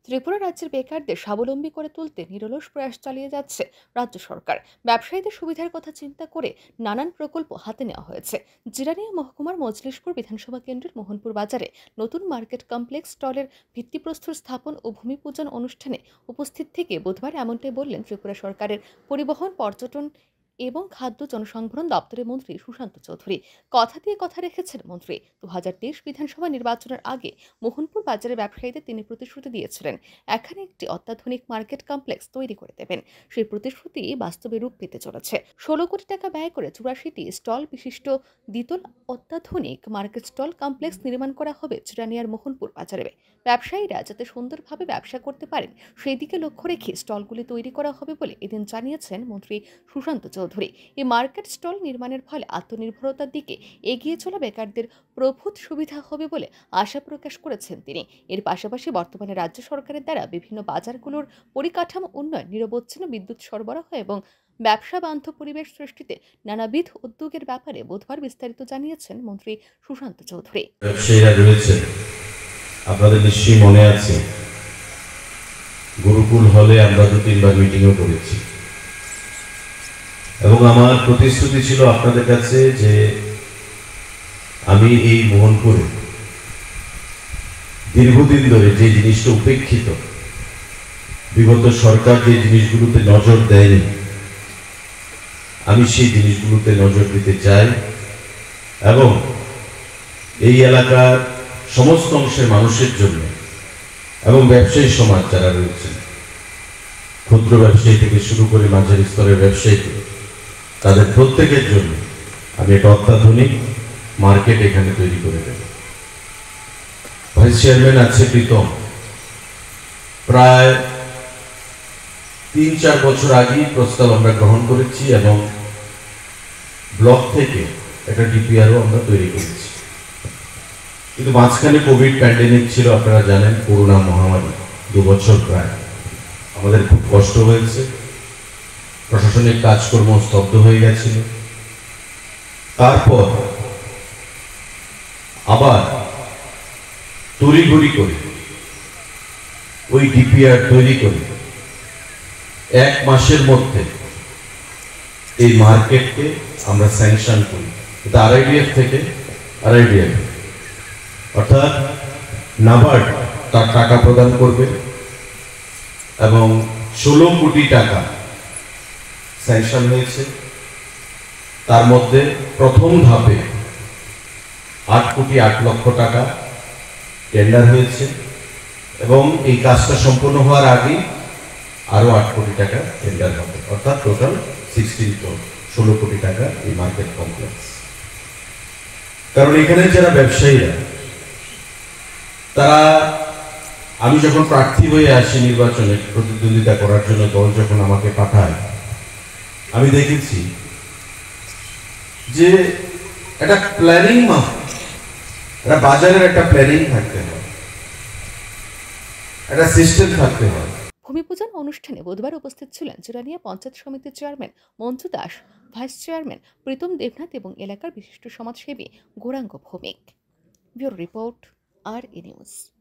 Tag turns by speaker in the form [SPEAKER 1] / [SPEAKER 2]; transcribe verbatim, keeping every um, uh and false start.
[SPEAKER 1] ত্রিপুরা রাজ্যের বেকারদের স্বাবলম্বী করে তুলতে নিরলস প্রয়াস চালিয়ে যাচ্ছে রাজ্য সরকার। ব্যবসায়ীদের সুবিধার কথা চিন্তা করে নানান প্রকল্প হাতে নেওয়া হয়েছে। জিরানিয়া মহকুমার মজলিশপুর বিধানসভা কেন্দ্রের মোহনপুর বাজারে নতুন মার্কেট কমপ্লেক্স স্টলের ভিত্তিপ্রস্তর স্থাপন ও ভূমি পূজন অনুষ্ঠানে উপস্থিত থেকে বুধবার এমনটাই বললেন ত্রিপুরা সরকারের পরিবহন, পর্যটন এবং খাদ্য জনসংভরণ দপ্তরের মন্ত্রী সুশান্ত চৌধুরী। কথা দিয়ে কথা রেখেছেন মন্ত্রী। দু হাজার তেইশ বিধানসভা নির্বাচনের আগে মোহনপুর বাজারের ব্যবসায়ীদের তিনি প্রতিশ্রুতি দিয়েছিলেন এখানে একটি অত্যাধুনিক মার্কেট কমপ্লেক্স তৈরি করে দেবেন। সেই প্রতিশ্রুতি বাস্তবে রূপ পেতে চলেছে। ষোলো কোটি টাকা ব্যয় করে চুরাশিটি স্টল বিশিষ্ট দ্বিতল অত্যাধুনিক মার্কেট স্টল কমপ্লেক্স নির্মাণ করা হবে চিরানিয়ার মোহনপুর বাজারে। ব্যবসায়ীরা যাতে সুন্দরভাবে ব্যবসা করতে পারেন সেই দিকে লক্ষ্য রেখে স্টলগুলি তৈরি করা হবে বলে এদিন জানিয়েছেন মন্ত্রী সুশান্ত চৌধুরী। এই মার্কেট স্টল নির্মাণের ফলে আত্মনির্ভরতার দিকে এগিয়ে চলা বেকারদের প্রভূত সুবিধা হবে বলে আশা প্রকাশ করেছেন তিনি। এর পাশাপাশি বর্তমানে রাজ্য সরকারের দ্বারা বিভিন্ন বাজারগুলোর পরিকাঠামো উন্নয়ন, নিরবচ্ছিন্ন বিদ্যুৎ সরবরাহ এবং ব্যবসা বান্ধব পরিবেশ সৃষ্টিতে নানাবিধ উদ্যোগের ব্যাপারে বুধবার বিস্তারিত জানিয়েছেন মন্ত্রী সুশান্ত চৌধুরী।
[SPEAKER 2] ব্যবসায়ীরা রয়েছে, আপনাদের নিশ্চয়ই মনে আছে গুরুকুল হলে আমরা দু তিনবার মিটিংও করেছি এবং আমার প্রতিশ্রুতি ছিল আপনাদের কাছে যে আমি এই মোহনপুরে দীর্ঘদিন ধরে যে জিনিসটা উপেক্ষিত, বিগত সরকার যে জিনিসগুলোতে নজর দেয়নি, আমি সেই জিনিসগুলোতে নজর দিতে চাই এবং এই এলাকার সমস্ত অংশের মানুষের জন্য এবং ব্যবসায়ী সমাজ যারা রয়েছে, ক্ষুদ্র ব্যবসায়ী থেকে শুরু করে মাঝারি স্তরের ব্যবসায়ী, তাদের প্রত্যেকের জন্য আমি একটা অত্যাধুনিক মার্কেট এখানে তৈরি করে দেব। ভাইস চেয়ারম্যান আছে প্রীতম, প্রায় তিন চার বছর আগেই প্রস্তাব আমরা গ্রহণ করেছি এবং ব্লক থেকে একটা ডিপিআরও আমরা তৈরি করেছি। কিন্তু মাঝখানে কোভিড প্যান্ডেমিক ছিল, আপনারা জানেন, করোনা মহামারী দু বছর প্রায় আমাদের খুব কষ্ট হয়েছে, প্রশাসনিক কাজকর্ম স্তব্ধ হয়ে গেছিল। তারপর আবার তড়িঘড়ি করে ওই ডিপিআর তৈরি করে এক মাসের মধ্যে এই মার্কেটকে আমরা স্যাংশন করি। এটা আরআইডিএফ থেকে আরআইডিএফ অর্থাৎ নাবার্ড তার টাকা প্রদান করবে এবং ষোলো কোটি টাকা স্যাংশন হয়েছে। তার মধ্যে প্রথম ধাপে আট কোটি আট লক্ষ টাকা টেন্ডার হয়েছে এবং এই কাজটা সম্পূর্ণ হওয়ার আগে আরো আট কোটি টাকা টেন্ডার হবে, অর্থাৎ টোটাল সিক্সটিন ষোলো কোটি টাকা এই মার্কেট কমপ্লেক্স। কারণ এখানে যারা ব্যবসায়ীরা, তারা, আমি যখন প্রার্থী হয়ে আসি নির্বাচনে প্রতিদ্বন্দ্বিতা করার জন্য, দল যখন আমাকে পাঠায়, আমি দেখেছি যে একটা প্ল্যানিং মাফিক, একটা বাজারের একটা প্ল্যানিং থাকতে হয়, একটা সিস্টেম থাকতে হয়।
[SPEAKER 1] ভূমি পূজন অনুষ্ঠানে বুধবার উপস্থিত ছিলেন চিরানিয়া পঞ্চায়েত সমিতির chairman Manju Das, vice chairman Pritam Debnath এবং এলাকার বিশিষ্ট সমাজসেবী গৌরাঙ্গ ভৌমিক। ব্যুরো রিপোর্ট, আর ই নিউজ।